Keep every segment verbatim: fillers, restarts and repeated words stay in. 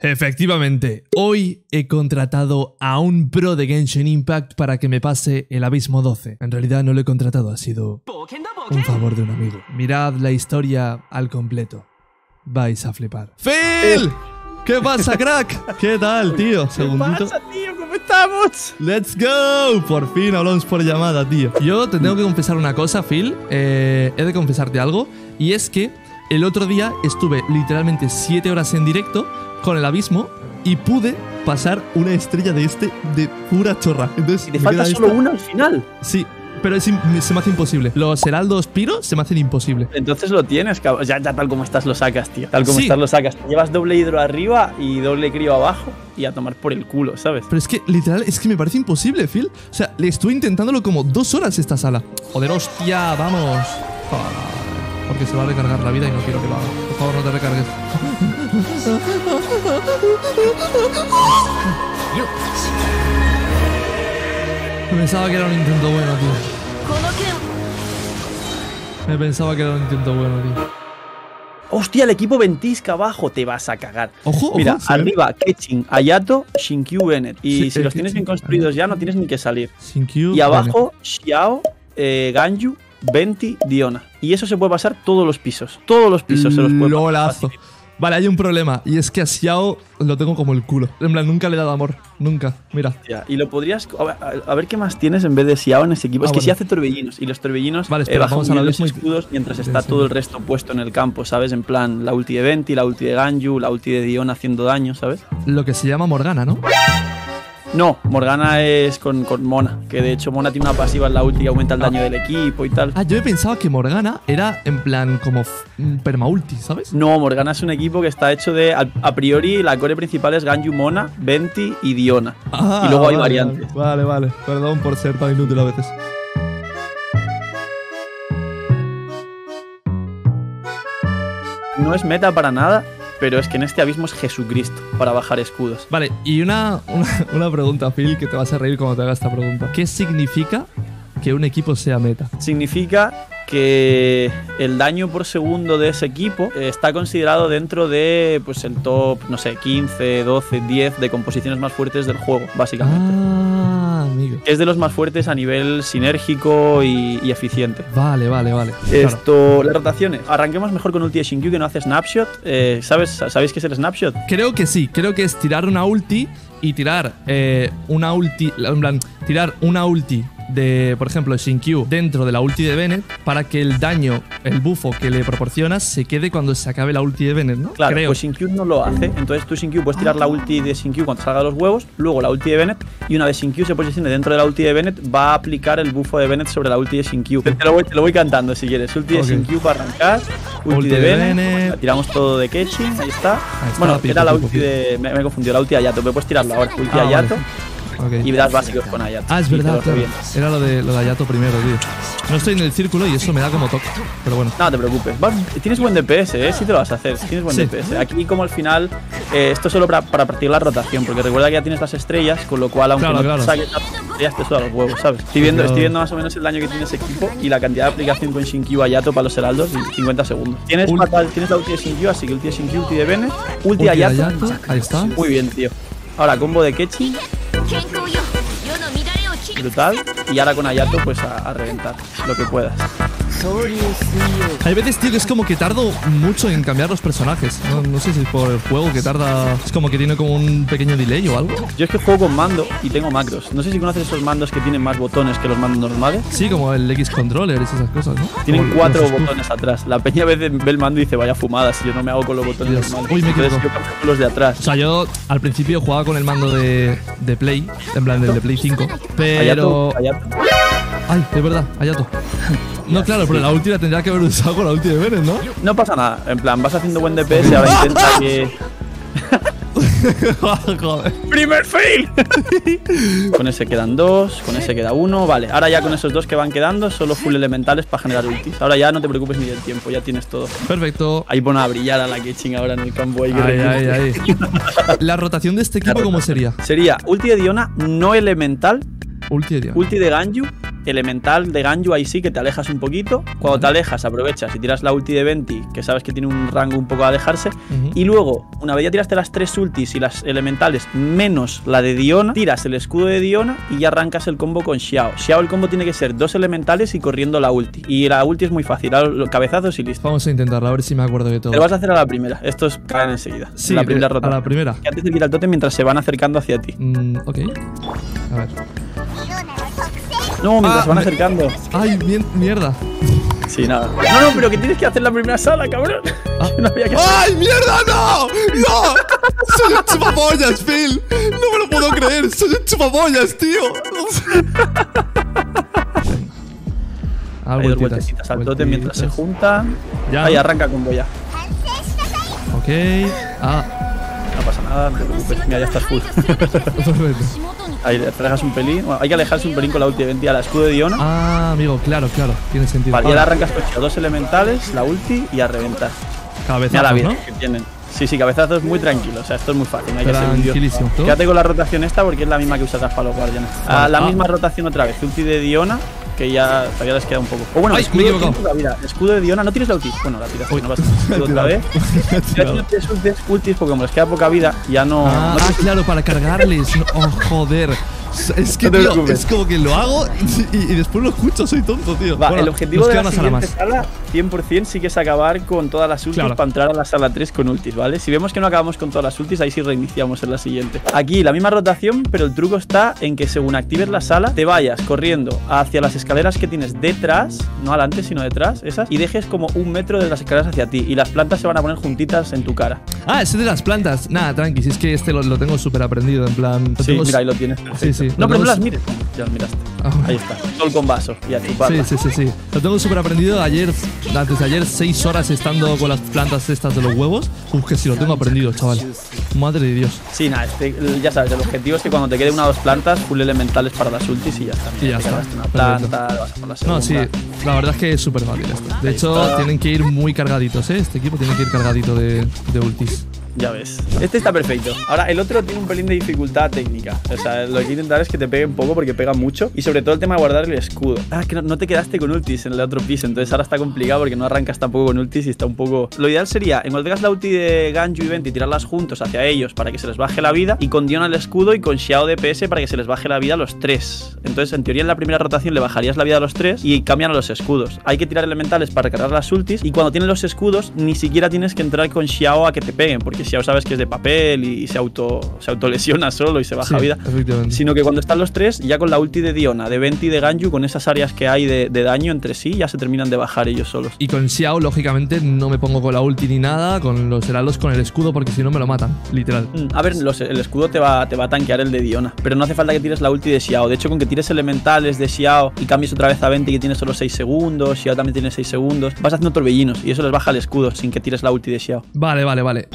Efectivamente, hoy he contratado a un pro de Genshin Impact para que me pase el Abismo doce. En realidad no lo he contratado, ha sido un favor de un amigo. Mirad la historia al completo. Vais a flipar. ¡Phil! ¿Qué pasa, crack? ¿Qué tal, tío? Segundito. ¿Qué pasa, tío? ¿Cómo estamos? ¡Let's go! Por fin hablamos por llamada, tío. Yo te tengo que confesar una cosa, Phil. Eh, he de confesarte algo. Y es que el otro día estuve literalmente siete horas en directo con el Abismo y pude pasar una estrella de este de pura chorra. Entonces, y te falta solo esta... una al final. Sí, pero es, se me hace imposible. Los heraldos piro se me hacen imposible. Entonces lo tienes, cabrón. Ya, ya tal como estás lo sacas, tío. Tal como sí. estás lo sacas. Llevas doble hidro arriba y doble crío abajo y a tomar por el culo, ¿sabes? Pero es que, literal, es que me parece imposible, Phil. O sea, le estuve intentándolo como dos horas esta sala. Joder, hostia, vamos. Joder, porque se va a recargar la vida y no quiero que lo haga. Por favor, no te recargues. Me pensaba que era un intento bueno, tío. Me pensaba que era un intento bueno, tío. Hostia, el equipo ventisca abajo, te vas a cagar. Ojo, Mira, ojo, arriba, Keqing, Hayato, Shinkyu, Bennett. Y sí, si los tienes bien construidos ya, no tienes ni que salir. Shinkyu, y abajo, Xiao, eh, Ganyu, Venti, Diona. Y eso se puede pasar todos los pisos. Todos los pisos se los puede Lolazo. pasar. Vale, hay un problema. Y es que a Xiao lo tengo como el culo. En plan, nunca le he dado amor. Nunca. Mira. Ya, y lo podrías... A ver, a ver qué más tienes en vez de Xiao en ese equipo. Ah, es que bueno. sí hace torbellinos. Y los torbellinos vale, espera, eh, bajan vamos a la los vez escudos mientras está sí, todo sí. el resto puesto en el campo, ¿sabes? En plan, la ulti de Venti, la ulti de Ganyu, la ulti de Diona haciendo daño, ¿sabes? Lo que se llama Morgana, ¿no? No, Morgana es con, con Mona. Que de hecho Mona tiene una pasiva en la ulti que aumenta el daño ah. del equipo y tal. Ah, yo he pensado que Morgana era en plan como permaulti, ¿sabes? No, Morgana es un equipo que está hecho de... A, a priori, la core principal es Ganyu, Mona, Venti y Diona. Ah, y luego hay vale, variantes. Vale, vale. Perdón por ser tan inútil a veces. No es meta para nada, pero es que en este abismo es Jesucristo para bajar escudos. Vale, y una, una, una pregunta, Phil, que te vas a reír cuando te haga esta pregunta. ¿Qué significa que un equipo sea meta? Significa que el daño por segundo de ese equipo está considerado dentro de pues el top, no sé, quince, doce, diez de composiciones más fuertes del juego, básicamente. Ah, amigo. Es de los más fuertes a nivel sinérgico y, y eficiente. Vale, vale, vale. Esto, claro. Las rotaciones. Arranquemos mejor con ulti de Shinkyu que no hace snapshot. Eh, ¿sabes, ¿Sabéis qué es el snapshot? Creo que sí, creo que es tirar una ulti y tirar eh, una ulti, en plan, tirar una ulti de, por ejemplo, Shinkyu dentro de la ulti de Bennett para que el daño, el bufo que le proporcionas se quede cuando se acabe la ulti de Bennett, ¿no? Claro, Creo. pues Shinkyu no lo hace. Entonces tú, Shinkyu, puedes tirar la ulti de Shinkyu cuando salga los huevos, luego la ulti de Bennett, y una vez Shinkyu se posicione dentro de la ulti de Bennett, va a aplicar el bufo de Bennett sobre la ulti de Shinkyu. Te, te, lo, voy, te lo voy cantando si quieres. Ulti okay. de Shinkyu para arrancar, ulti, ulti de, de Bennett, Bennett. Tiramos todo de Keqing, ahí está. Ahí está bueno, pico, era la pico, ulti pico. de... Me, me he confundido, la ulti de Hayato, pero puedes tirarla ahora. Ulti de ah, Hayato. Vale. Okay. Y das básicos con Hayato. Ah, es verdad, claro. Era lo de, lo de Hayato primero, tío. No estoy en el círculo y eso me da como toque. Pero bueno. No te preocupes. Va, tienes buen D P S, ¿eh? Sí te lo vas a hacer. Tienes buen sí. D P S. Aquí, como al final, eh, esto es solo para, para partir la rotación. Porque recuerda que ya tienes las estrellas, con lo cual, aunque claro, no claro. te saques las estrellas, te suda los huevos, ¿sabes? Estoy viendo, estoy viendo más o menos el daño que tiene ese equipo y la cantidad de aplicación con Shinkyu Hayato para los heraldos y cincuenta segundos. Tienes, fatal, tienes la ulti de Shinkyu, así que ulti de Shinkyu, ulti de Bennett, ulti de Hayato. Hayato. Ahí está. Muy bien, tío. Ahora, combo de Keqing. Brutal. Y ahora con Hayato, pues a, a reventar lo que puedas. Hay veces, tío, que es como que tardo mucho en cambiar los personajes. No, no sé si es por el juego que tarda. Es como que tiene como un pequeño delay o algo. Yo es que juego con mando y tengo macros. No sé si conoces esos mandos que tienen más botones que los mandos normales. Sí, como el X-Controller y esas cosas, ¿no? Tienen como cuatro botones atrás. La peña a veces ve el mando y dice, vaya fumada, si yo no me hago con los botones Dios. normales. Uy, me Entonces yo cambio con los de atrás. O sea, yo al principio jugaba con el mando de, de Play, en plan del de Play cinco. Pero. Hayato, Hayato. Ay, es verdad, Hayato. No, claro, pero la ulti la tendría que haber usado con la ulti de Bennett, ¿no? No pasa nada. En plan, vas haciendo buen D P S, ahora intenta que... Joder. ¡Primer fail! Con ese quedan dos, con ese queda uno. Vale, ahora ya con esos dos que van quedando, solo full elementales para generar ultis. Ahora ya no te preocupes ni del tiempo, ya tienes todo. Perfecto. Ahí pone a brillar a la Keqing ahora en el campo. Ahí, ay, ay, ay. La rotación de este equipo, ¿cómo sería? Sería ulti de Diona no elemental. Ulti de Diona. Ulti de Ganyu, elemental de Ganyu ahí sí que te alejas un poquito. Cuando te alejas aprovechas y tiras la ulti de Venti, que sabes que tiene un rango un poco a alejarse. Uh-huh. Y luego, una vez ya tiraste las tres ultis y las elementales menos la de Diona, tiras el escudo de Diona y ya arrancas el combo con Xiao. Xiao el combo tiene que ser dos elementales y corriendo la ulti. Y la ulti es muy fácil, los cabezazos y listo. Vamos a intentarlo, a ver si me acuerdo de todo. Te lo vas a hacer a la primera, estos caen enseguida. Sí, la primera de, rota. A la primera. Que antes de quitar el tótem mientras se van acercando hacia ti. Mm, ok. A ver. No, mientras ah, se van me... acercando. Ay, mierda. Sí, nada. No, no, pero que tienes que hacer la primera sala, cabrón. Ah. No había que ¡Ay, mierda, no! ¡No! ¡Soy un chupapollas, Phil! ¡No me lo puedo creer! ¡Soy un chupapollas, tío! Hay dos vueltecitas al tótem mientras se juntan. Ya. Ahí arranca con boya. Ok. Ah. No pasa nada, no te preocupes. Mira, ya estás full. Ahí le fregas un pelín. Bueno, hay que alejarse un pelín con la ulti de Venti a la escudo de Diona. Ah, amigo, claro, claro. Tiene sentido. Vale, ah. ya le arrancas con dos elementales, la ulti y a reventar. Cabezazos, mira la vida ¿no? que tienen. Sí, sí, cabezazos muy tranquilo. O sea, esto es muy fácil. No hay que ser un dios. ¿Tú? Quédate con la rotación esta porque es la misma que usarás para los guardianes. Ah, la ah. misma rotación otra vez. Ulti de Diona, que ya todavía les queda un poco. O bueno, Ay, escudo, me de vida. Escudo de Diona, no tienes la ulti. Bueno, la tiras, no vas a otra vez. Si no tienes ultis porque como les queda poca vida, ya no. Ah, no ah claro, para cargarles. No, oh, joder. Es que, no tío, es como que lo hago y, y después lo escucho, soy tonto, tío. Va, bueno, el objetivo de la siguiente sala, cien por cien, sí que es acabar con todas las ultis claro. para entrar a la sala tres con ultis, ¿vale? Si vemos que no acabamos con todas las ultis, ahí sí reiniciamos en la siguiente. Aquí la misma rotación, pero el truco está en que según actives la sala, te vayas corriendo hacia las escaleras que tienes detrás, no adelante, sino detrás, esas, y dejes como un metro de las escaleras hacia ti. Y las plantas se van a poner juntitas en tu cara. Ah, ese de las plantas. Nada, tranqui, si es que este lo, lo tengo súper aprendido, en plan. Sí, tengo... mira, ahí lo tienes. Sí, sí. No, pero no las mires. Ya lo miraste. Ah, ahí está. Sol con vaso. Y a chuparla. Sí, sí, sí, sí. Lo tengo súper aprendido. Ayer, antes de ayer, seis horas estando con las plantas estas de los huevos. Uf, que sí, lo tengo aprendido, chaval. Madre de Dios. Sí, nada, este, ya sabes, el objetivo es que cuando te quede una o dos plantas, full elementales para las ultis y ya está. Y ya está. Una planta, vas a por la segunda. No, sí, la verdad es que es súper fácil esto. De ahí hecho, está. Tienen que ir muy cargaditos, ¿eh? Este equipo tiene que ir cargadito de, de ultis. Ya ves. Este está perfecto. Ahora, el otro tiene un pelín de dificultad técnica. O sea, lo que hay que intentar es que te pegue un poco porque pega mucho. Y sobre todo el tema de guardar el escudo. Ah, que no, no te quedaste con ultis en el otro piso. Entonces ahora está complicado porque no arrancas tampoco con ultis y está un poco... Lo ideal sería, en cuando tengas la ulti de Ganyu y Venti, tirarlas juntos hacia ellos para que se les baje la vida. Y con Diona el escudo y con Xiao D P S para que se les baje la vida a los tres. Entonces, en teoría, en la primera rotación le bajarías la vida a los tres y cambian a los escudos. Hay que tirar elementales para recargar las ultis. Y cuando tienen los escudos, ni siquiera tienes que entrar con Xiao a que te peguen. Porque Xiao sabes que es de papel y se auto se autolesiona solo y se baja sí, vida, sino que cuando están los tres ya con la ulti de Diona, de Venti y de Ganyu, con esas áreas que hay de, de daño entre sí, ya se terminan de bajar ellos solos. Y con Xiao lógicamente no me pongo con la ulti ni nada, con los heralos con el escudo porque si no me lo matan, literal. A ver, los, el escudo te va, te va a tanquear el de Diona, pero no hace falta que tires la ulti de Xiao. De hecho, con que tires elementales de Xiao y cambies otra vez a Venti que tiene solo seis segundos, Xiao también tiene seis segundos, vas haciendo torbellinos y eso les baja el escudo sin que tires la ulti de Xiao. Vale, vale, vale.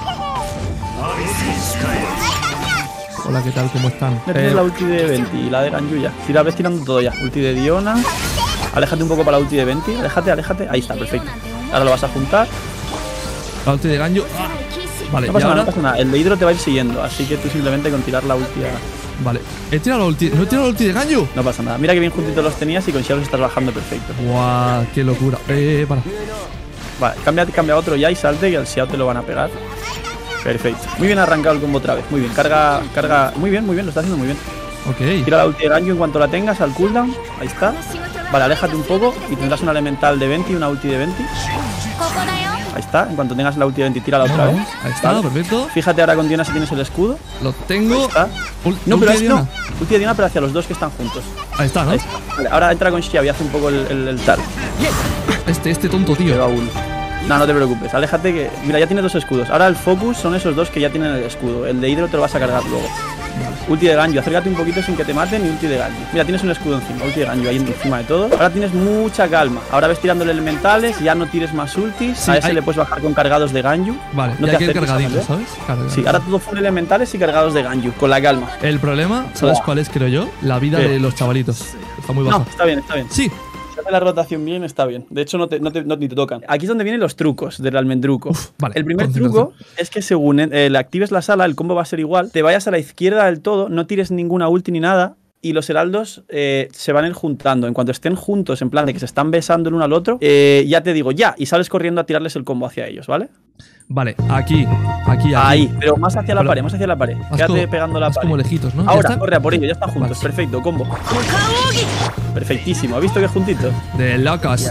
Hola, ¿qué tal? ¿Cómo están? Ya tienes eh... la ulti de Venti y la de Ganyu ya. Si la ves tirando todo ya. Ulti de Diona. Aléjate un poco para la ulti de Venti. Aléjate, aléjate. Ahí está, perfecto. Ahora lo vas a juntar. La ulti de Ganyu. Ah. Vale, no pasa, ahora... nada, no pasa nada. El de Hidro te va a ir siguiendo. Así que tú simplemente con tirar la ulti a... Vale. He tirado la ulti. ¿No he tirado la ulti de Ganyu? No pasa nada. Mira que bien juntitos los tenías y con Xiao los estás bajando perfecto. Guau, qué locura. Eh, para. Vale, cambia, cambia otro ya y salte que al Xiao te lo van a pegar. Perfecto. Muy bien arrancado el combo otra vez. Muy bien. Carga, carga. Muy bien, muy bien. Lo está haciendo muy bien. Ok. Tira la ulti de Ganyu en cuanto la tengas al cooldown. Ahí está. Vale, aléjate un poco y tendrás una elemental de Venti y una ulti de Venti. Ahí está. En cuanto tengas la ulti de Venti, tírala otra vez. Ahí está, vale. Perfecto. Fíjate ahora con Diona si tienes el escudo. Lo tengo. Ahí está. Ul no, pero es de no. Ulti de Diona, pero hacia los dos que están juntos. Ahí está, ¿no? Ahí está. Vale, ahora entra con Xiao y hace un poco el, el, el tal. Este, este tonto, tío. Lleva uno. No, no te preocupes, aléjate que... Mira, ya tiene dos escudos. Ahora el focus son esos dos que ya tienen el escudo. El de Hidro te lo vas a cargar luego. Vale. Ulti de Ganyu, acércate un poquito sin que te maten y ulti de Ganyu. Mira, tienes un escudo encima, ulti de Ganyu ahí encima de todo. Ahora tienes mucha calma. Ahora ves tirándole elementales, ya no tires más ultis. Sí, a ese hay... le puedes bajar con cargados de Ganyu. Vale, no ya te que cargadito, ¿sabes? Cargadito. Sí, ahora todo full elementales y cargados de Ganyu, con la calma. El problema, ¿sabes wow. cuál es, creo yo? La vida ¿Qué? de los chavalitos. Está muy baja. No, está bien, está bien. Sí. Si hace la rotación bien, está bien. De hecho, no te, no te, no te tocan. Aquí es donde vienen los trucos del almendruco. Uf, vale, el primer truco es que según eh, le actives la sala, el combo va a ser igual. Te vayas a la izquierda del todo, no tires ninguna ulti ni nada y los heraldos eh, se van a ir juntando. En cuanto estén juntos, en plan de que se están besando el uno al otro, eh, ya te digo, ya, y sales corriendo a tirarles el combo hacia ellos, ¿vale? Vale, aquí, aquí, aquí. Ahí, pero más hacia la pero, pared, más hacia la pared. Quédate como, pegando la pared. como lejitos, ¿no? Ahora, corre a por ello, ya están juntos. Vale. Perfecto, combo. Perfectísimo, ¿has visto que juntito? De locos.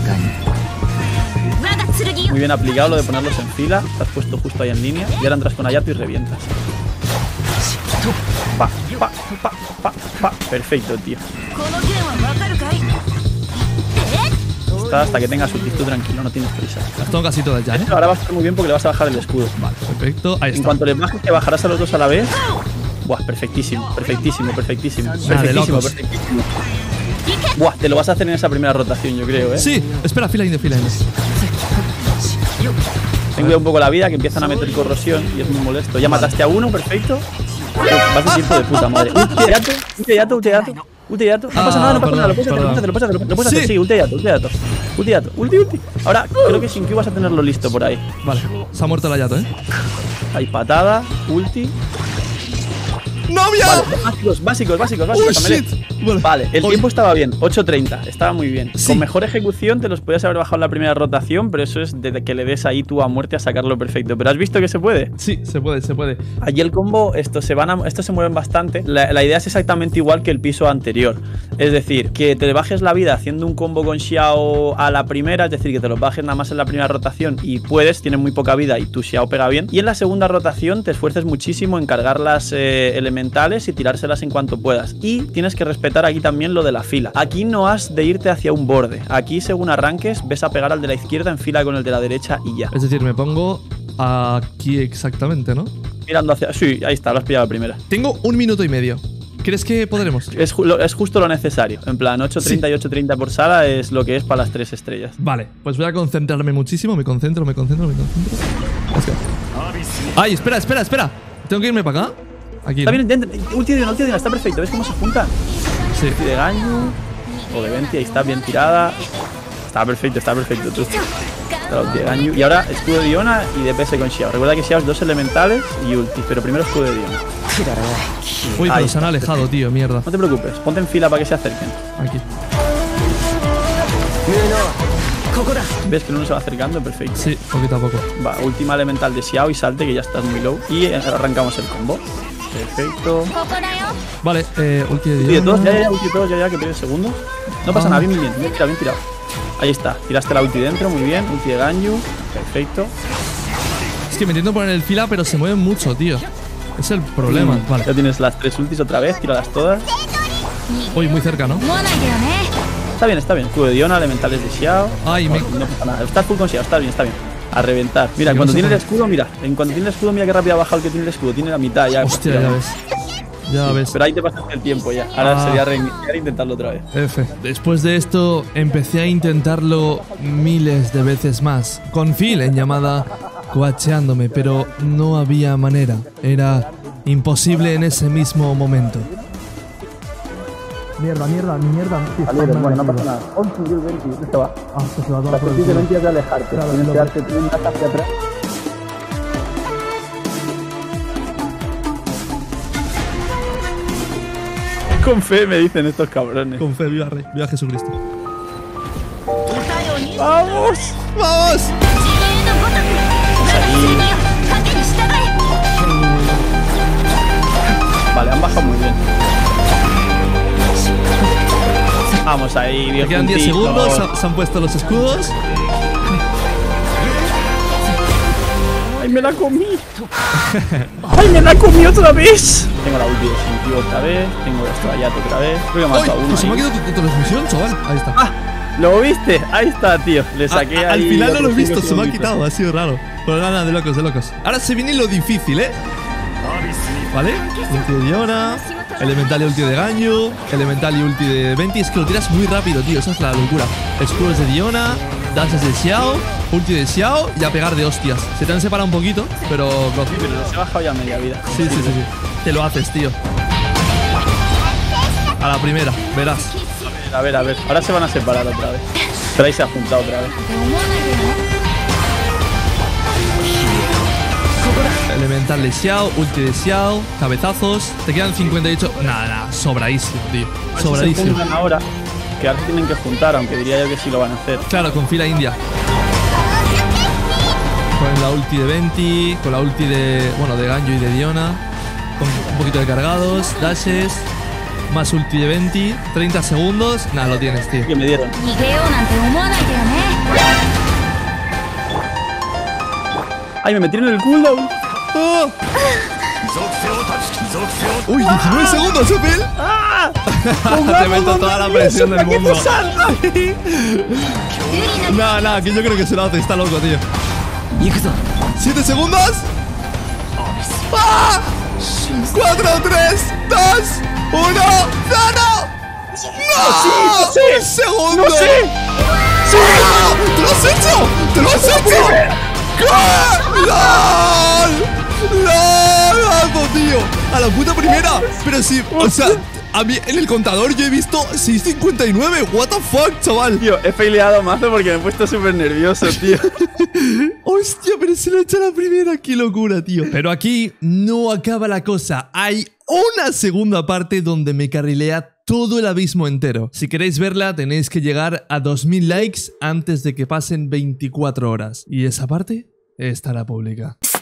Muy bien aplicado lo de ponerlos en fila. Te has puesto justo ahí en línea. Y ahora entras con Hayato y revientas. Pa, pa, pa, pa, pa. Perfecto, tío. Está hasta que tengas ulti, tú tranquilo, no tienes prisa. Las tengo casi todas ya, ¿eh? Ahora va a estar muy bien porque le vas a bajar el escudo. Vale, perfecto. Ahí está. En cuanto le bajes, te bajarás a los dos a la vez. Buah, perfectísimo, perfectísimo, perfectísimo. Nada, Perfectísimo, perfectísimo. Buah, te lo vas a hacer en esa primera rotación, yo creo, ¿eh? Sí, espera, fila indio, fila indio. Ten cuidado un poco la vida, que empiezan a meter corrosión y es muy molesto. Ya mataste a uno, perfecto. Vas a tiempo de puta madre. Ulti Hayato, ulti Hayato, ulti Hayato. Ulti Hayato. No pasa nada, no pasa nada. Lo puedes hacer, lo puedes hacer, lo puedes hacer. Lo puedes hacer, sí, ulti Hayato, ulti Hayato. Ulti Hayato, ulti, ulti. Ahora, creo que sin Q vas a tenerlo listo por ahí. Vale, se ha muerto el Hayato, ¿eh? Hay patada, ulti. ¡Novia! Vale, básicos, básicos, básicos, básicos. Oh, shit. Vale, vale, el Hoy. tiempo estaba bien, ocho treinta, estaba muy bien. Sí. Con mejor ejecución te los podías haber bajado en la primera rotación, pero eso es de que le des ahí tú a muerte a sacarlo perfecto. Pero has visto que se puede. Sí, se puede, se puede. Allí el combo, estos se van a, estos se mueven bastante. La, la idea es exactamente igual que el piso anterior. Es decir, que te bajes la vida haciendo un combo con Xiao a la primera, es decir, que te los bajes nada más en la primera rotación y puedes, tienes muy poca vida y tu Xiao pega bien. Y en la segunda rotación te esfuerces muchísimo en cargar las eh, elementales y tirárselas en cuanto puedas. Y tienes que respetar aquí también lo de la fila. Aquí no has de irte hacia un borde. Aquí, según arranques, ves a pegar al de la izquierda en fila con el de la derecha y ya. Es decir, me pongo aquí exactamente, ¿no? Mirando hacia... Sí, ahí está, lo has pillado la primera. Tengo un minuto y medio. ¿Crees que podremos? Es, ju lo, es justo lo necesario. En plan, ocho treinta sí. y ocho treinta por sala es lo que es para las tres estrellas. Vale, pues voy a concentrarme muchísimo. Me concentro, me concentro, me concentro. Let's go. Ay, espera, espera, espera. ¿Tengo que irme para acá? Aquí. Está bien, dentro. Ulti de Diona, ulti de Diona, está perfecto. ¿Ves cómo se juntan? Sí. Ulti de Ganyu o de Venti, ahí está bien tirada. Está perfecto, está perfecto. Tú. Está ulti de Ganyu. Y ahora escudo de Diona y D P S con Xiao. Recuerda que Xiao es dos elementales y ulti, pero primero escudo de Diona. Uy, pero ahí se han alejado, tío, mierda. No te preocupes, ponte en fila para que se acerquen. Aquí. ¿Ves que uno se va acercando? Perfecto. Sí, poquito a poco. Va, última elemental de Xiao y salte, que ya estás muy low. Y arrancamos el combo. Perfecto. Vale, eh, ulti de Ulti de todos, Diona. ya, ya, ulti de todos, ya, ya, que pierdes segundos. No pasa Ah. nada, bien, bien, bien, bien tirado, bien tirado. Ahí está, tiraste la ulti dentro, muy bien. Ulti de Ganyu, perfecto. Es que me intento poner el fila, pero se mueven mucho, tío. Es el problema. Mm, Vale. Ya tienes las tres ultis otra vez, tíralas todas. Uy, muy cerca, ¿no? Está bien, está bien. Escudo de Diona, elementales de Xiao. Ay, me... No pasa nada, estás full con Xiao, está bien, está bien. A reventar. Mira, Sí, cuando no tiene sé el escudo, mira. En cuanto tiene el escudo, mira que rápido ha bajado el que tiene el escudo. Tiene la mitad ya. Hostia, Mira, ya ves. Ya sí, ves. pero ahí te pasaste el tiempo ya. Ahora Ah. sería reiniciar e intentarlo otra vez. F. Después de esto, empecé a intentarlo miles de veces más. Con Phil en llamada, coacheándome, pero no había manera. Era imposible en ese mismo momento. Mierda, mierda, mierda. Sí, está Vale, mal bueno, no metido. pasa nada. once, diez, veinte, este va. Ah, que se va a tomar Las por el ultis de culo. veinte es de alejarte. Claro, Tienes lo que que- darte un paso hacia atrás. Con fe me dicen estos cabrones. Con fe, viva Rey, viva Jesucristo. ¡Vamos! ¡Vamos! Vale, han bajado muy bien. Vamos ahí, Me bien quedan diez juntitos. segundos, se, se han puesto los escudos. ¡Ay, me la comí! ¡Ay, me la comí otra vez! Tengo la ulti de Shinkyu otra vez. Tengo esto de Hayato otra vez. Creo que me ha ¡Ay! matado uno Pues se me ha ahí. quedado tu, tu transmisión, chaval. Ahí está. ¡Ah! ¿Lo viste? Ahí está, tío. Le saqué A- a- ahí al final no lo he otros visto, cinco se me ha segunditos. quitado, ha sido raro. Pero nada, de locos, de locos. Ahora se viene lo difícil, ¿eh? ¿Vale? Ulti de Diona, elemental y ulti de Ganyu, elemental y ulti de Venti. Es que lo tiras muy rápido, tío, esa es la locura. Escudos de Diona, danzas de Xiao, ulti de Xiao y a pegar de hostias. Se te han separado un poquito, pero... Sí, pero les he bajado ya media vida. Sí, sí, sí, sí. Te lo haces, tío. A la primera, verás. A ver, a ver. Ahora se van a separar otra vez. Pero ahí se ha juntado otra vez. elemental de Xiao, ulti de Xiao, cabezazos. Te quedan cincuenta y ocho. Nada, nada, sobradísimo, tío. Sobradísimo. Se juntan ahora, que ahora se tienen que juntar, aunque diría yo que sí lo van a hacer. Claro, con fila india. Con la ulti de Venti, con la ulti de, bueno, de Ganyu y de Diona. Con un poquito de cargados, dashes. Más ulti de Venti, treinta segundos. Nada, lo tienes, tío. Que me dieron. Ay, me metieron en el cooldown. ¡Oh! ¡Uy, diecinueve segundos, Opel! ¡Ah! Te meto toda la presión del mundo. Nada, nada, que yo creo que se lo hace, está loco, tío. ¿Siete segundos? ¡Ah! ¡Cuatro, tres, dos, uno! ¡No, no! ¡No! ¡No sé! ¡Un segundo! ¡No sé! ¡Sí! ¡Te lo has hecho! ¡Te lo has hecho! ¡Gol! ¡Lol! ¡Lol! tío! ¡A la puta primera! Pero sí, o sea, a mí en el contador yo he visto seis cincuenta y nueve. What the fuck, chaval. Tío, he faileado mazo porque me he puesto súper nervioso, tío. Hostia, pero se lo he hecho a la primera. ¡Qué locura, tío! Pero aquí no acaba la cosa. Hay una segunda parte donde me carrilea todo el abismo entero. Si queréis verla, tenéis que llegar a dos mil likes antes de que pasen veinticuatro horas. Y esa parte estará pública.